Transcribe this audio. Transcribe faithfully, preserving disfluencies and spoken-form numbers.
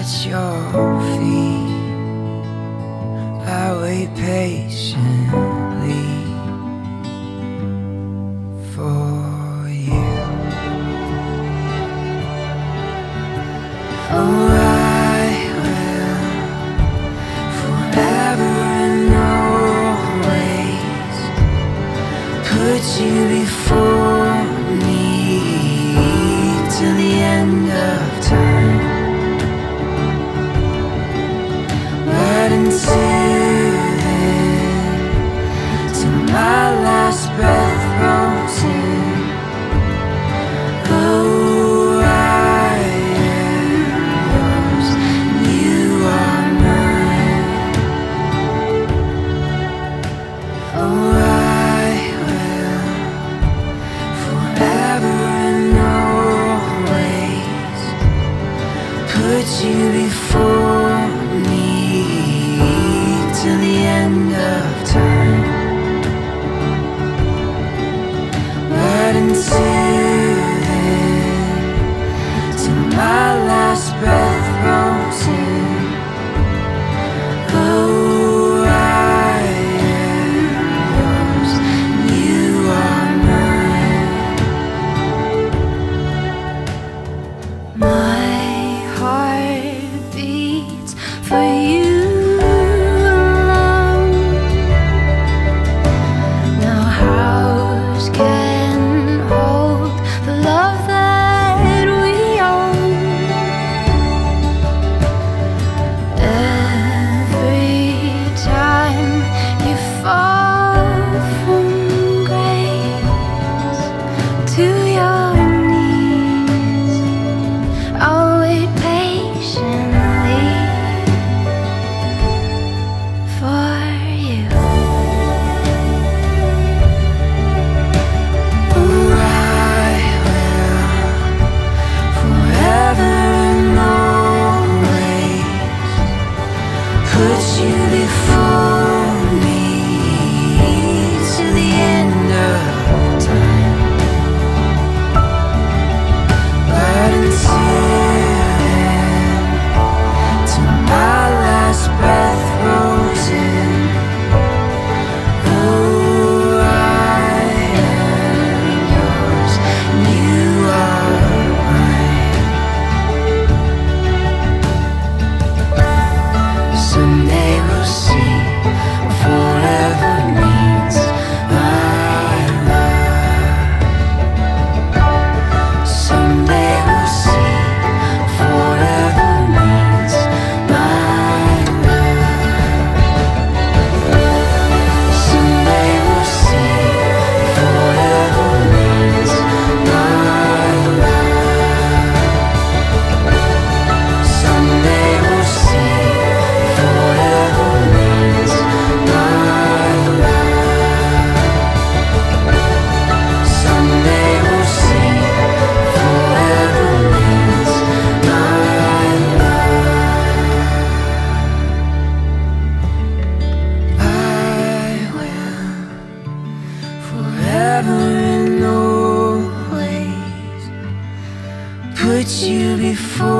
at your feet. I wait patiently for you. Oh, I will forever and always put you before me till the end of time. But until then, till my last breath rolls in, oh, I am yours, and you are mine. Oh, I will forever and always put you before me till the end of time. But until then, till my last breath rolls in, oh, I am yours, and you are mine. My heart beats for you. Put you before me to the end of time. But until then, till my last breath rolls in, oh, I am yours, and you are mine. Someday we'll see what forever means, my love. Someday we'll see what forever means, my love. Someday we'll see what forever means, my love. Someday we'll see forever means my love. Someday we'll see forever means my love. I will forever and always put you before